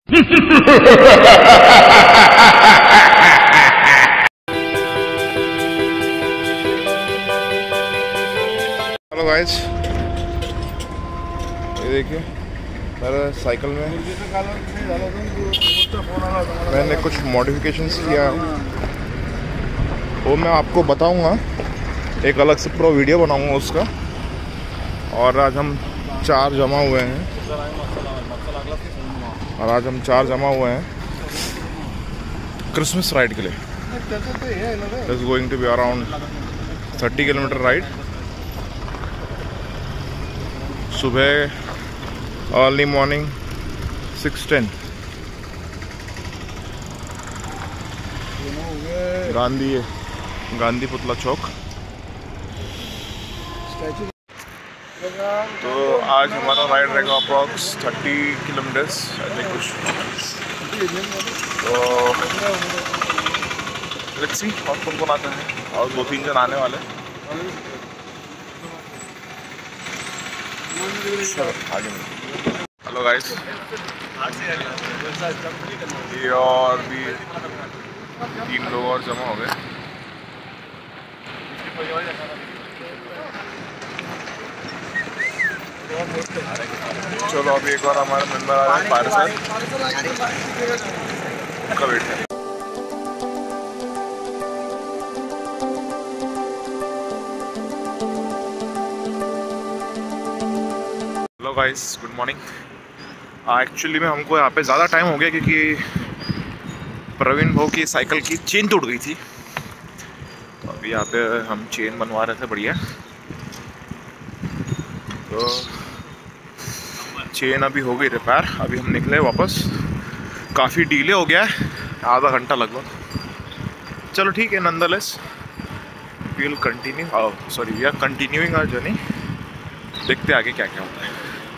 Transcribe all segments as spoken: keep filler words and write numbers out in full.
Hello guys, ये देखिए मेरा साइकिल में मैंने कुछ मॉडिफिकेशंस किया है, वो मैं आपको बताऊंगा। एक अलग से प्रो वीडियो बनाऊंगा उसका। और आज हम चार जमा हुए हैं और आज हम चार जमा हुए हैं क्रिसमस राइड के लिए। It's going to be around thirty kilometre ride. सुबह early morning six ten Gandhi Gandhi Putla Chowk. तो आज हमारा राइड रहेगा approx thirty kilometres I think कुछ। तो लेट्स सी और कौन कौन आते हैं, और दो तीन जन आने वाले। आगे हेलो गाइस, ये और भी तीन लोग और जमा हो गए। चलो अभी एक बार हमारे मेंबर आ रहे हैं पायर साहब का वेट है। Hello guys, good morning. Actually में हमको यहाँ पे ज़्यादा टाइम हो गया क्योंकि प्रवीण भाऊ की साइकिल की चेन टूट गई थी। तो अभी यहाँ पे हम चेन बनवा रहे थे बढ़िया। तो चेन अभी हो गई रिपेयर। अभी हम निकले वापस। काफ़ी डीले हो गया है, आधा घंटा लगभग। चलो ठीक है, nonetheless we will continue sorry we are continuing our journey. देखते आगे क्या क्या होता है।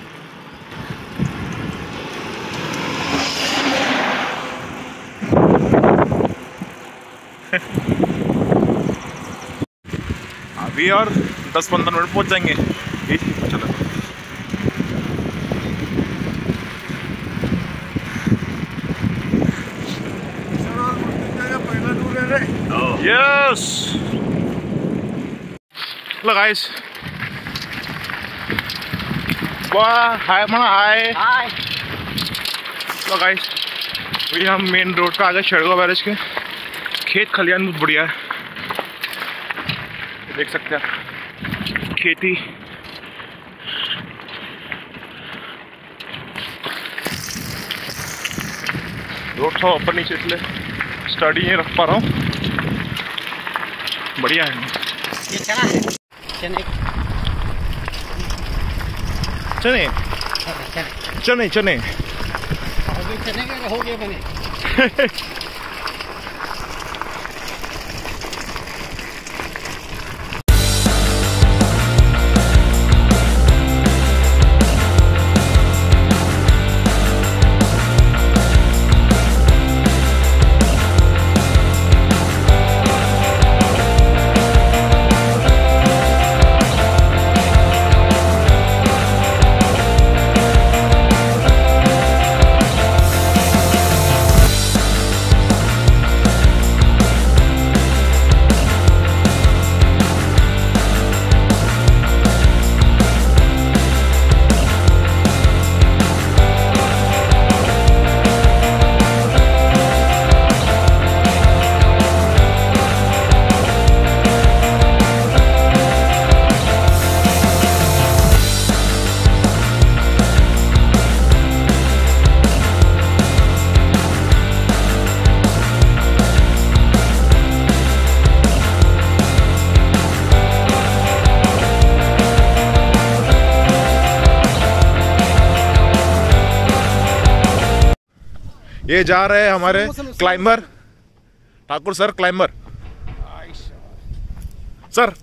अभी और दस पंद्रह मिनट पहुंच जाएंगे। चलो यस। हेलो गाइस, वाह हाय मना हाय हाय। हेलो गाइस, वही हम मेन रोड का आगे शेड़गांव बैरेज के खेत खलियान बहुत बढ़िया है, देख सकते हैं खेती। रोड थोड़ा ऊपर नीचे इसलिए स्टडी नहीं रख पा रहा हूँ। बढ़िया है। ये चना है, चने चने चने चने चने के हो गए बने। ये जा रहे हैं हमारे climber Thakur sir. Climber sir,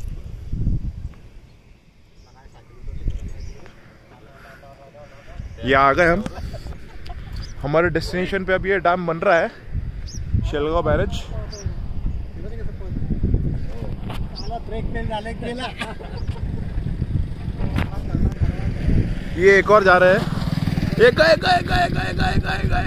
ये आ गए हम हमारे डेस्टिनेशन पे। अभी ये डैम बन रहा है, शेड़गांव बैरेज। ये एक और जा रहे हैं। एक एक एक एक एक एक एक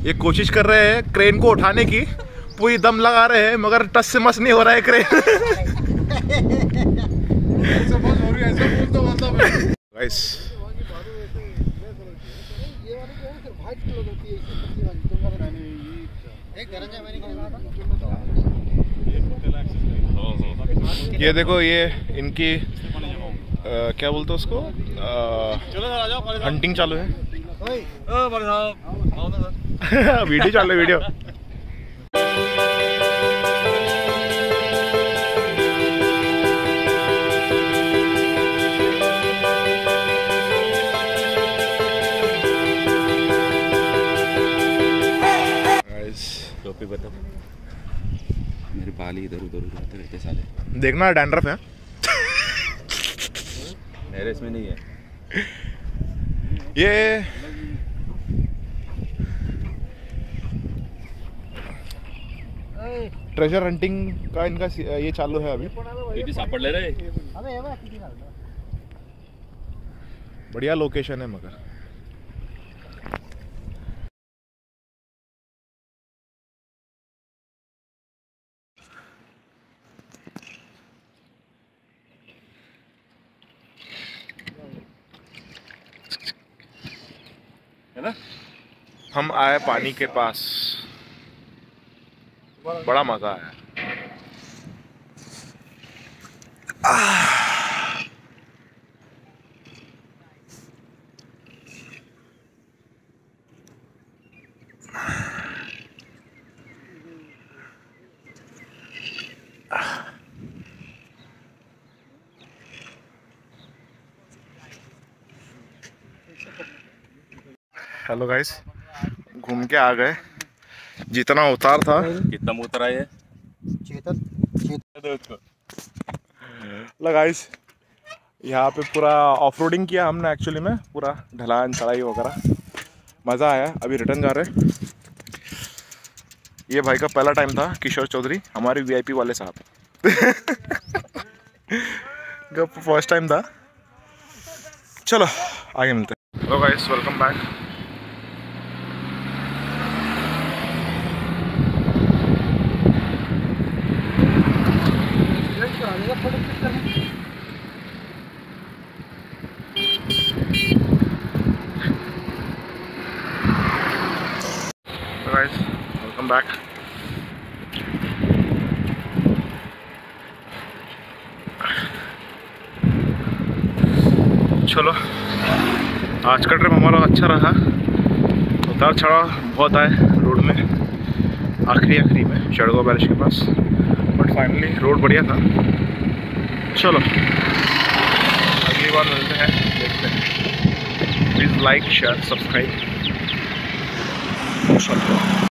ये कोशिश कर रहे हैं क्रेन को उठाने की, पूरी दम लगा रहे हैं मगर टस से मस नहीं हो रहा है क्रेन। गाइस ये देखो, ये इनकी आ, क्या बोलते हैं उसको, हंटिंग चालू है। वीडियो चालू है, वीडियो। टोपी बता, मेरे बाल इधर उधर उधर रहते साले। देखना डैंड्रफ है मेरे इसमें नहीं है। ये ट्रेजर हंटिंग का इनका ये चालू है अभी। सापड़ ले रहे, बढ़िया लोकेशन है मगर। है ना, हम आए पानी के पास, बड़ा मजा आया। हेलो गाइस, घूम के आ गए। जितना उतार था, कितना उतरा है चेतन गाइस, यहाँ पे पूरा ऑफ रोडिंग किया हमने एक्चुअली में, पूरा ढलान चढ़ाई वगैरह, मज़ा आया। अभी रिटर्न जा रहे हैं। ये भाई का पहला टाइम था, किशोर चौधरी, हमारे वीआईपी वाले साहब का फर्स्ट टाइम था। चलो आगे मिलते हैं। Hello guys, welcome back. Guys, welcome back. चलो, आज का ट्रिप हमारा अच्छा रहा। उतार चढ़ाव बहुत आए रोड में, आखिरी आखिरी में चढ़गो बैरिश के पास, बट फाइनली रोड बढ़िया था। चलो अगली बार मिलते हैं, देखते हैं। Please like share subscribe.